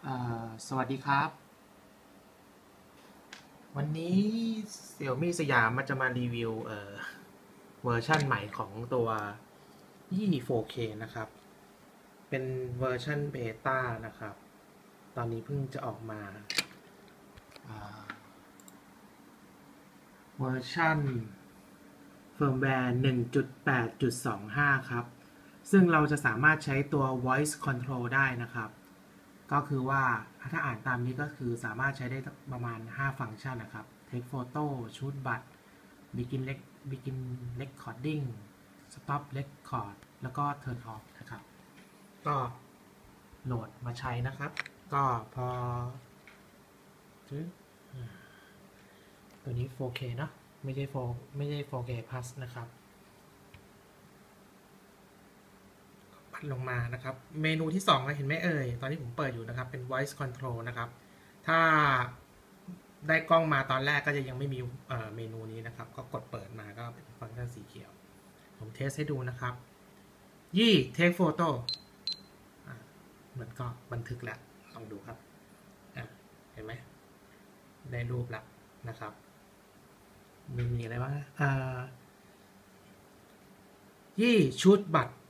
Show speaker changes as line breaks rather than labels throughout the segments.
สวัสดีครับวันนี้ Xiaomi สยามมันจะมารีวิวเวอร์ชั่นใหม่ของตัวยี่ 4K นะครับเป็นเวอร์ชันเบต้านะครับตอนนี้เพิ่งจะออกมาเวอร์ชันเฟิร์มแวร์ 1.8.25 ครับซึ่งเราจะสามารถใช้ตัว voice control ได้นะครับก็คือว่าถ้าอ่านตามนี้ก็คือสามารถใช้ได้ประมาณ5ฟังก์ชันนะครับ take photo shoot บัตร begin recording stop record แล้วก็ turn off นะครับก็โหลดมาใช้นะครับก็พอตัวนี้ 4K เนาะไม่ใช่ 4K plus นะครับปัดลงมานะครับเมนูที่2เห็นไหมเอ่ยตอนที่ผมเปิดอยู่นะครับเป็น voice control นะครับถ้าได้กล้องมาตอนแรกก็จะยังไม่มีเมนูนี้นะครับก็กดเปิดมาก็เป็นฟังก์ชันสีเขียวผมเทสให้ดูนะครับtake photo มันก็บันทึกแล้วลองดูครับเห็นไหมได้รูปแล้วนะครับมีอะไรบ้างชุดบัตร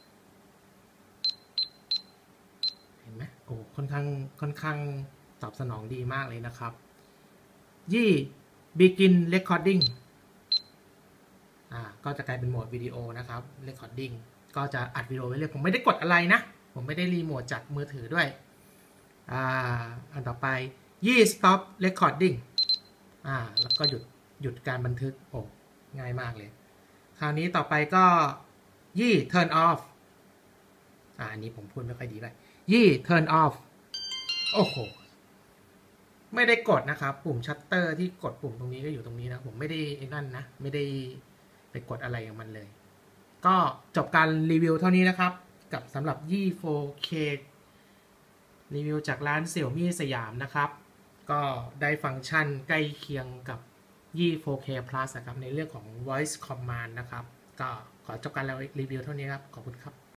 เห็นไหมโอ้ค่อนข้างตอบสนองดีมากเลยนะครับbegin recording ก็จะกลายเป็นโหมดวิดีโอนะครับ recording ก็จะอัดวิดีโอไว้เลยผมไม่ได้กดอะไรนะผมไม่ได้รีโมทจากมือถือด้วยอันต่อไปstop recording แล้วก็หยุดการบันทึกโอ้ง่ายมากเลยคราวนี้ต่อไปก็turn off อันนี้ผมพูดไม่ค่อยดีเลยturn off โอ้โหไม่ได้กดนะครับปุ่มชัตเตอร์ที่กดปุ่มตรงนี้ก็อยู่ตรงนี้นะผมไม่ได้นั่นนะไม่ได้ไปกดอะไรของมันเลยก็จบการรีวิวเท่านี้นะครับกับสำหรับ 4K รีวิวจากร้าน Xiaomi สยามนะครับก็ได้ฟังก์ชันใกล้เคียงกับ 4K Plus นะครับในเรื่องของ Voice Command นะครับก็ขอจบการรีวิวเท่านี้ครับขอบคุณครับ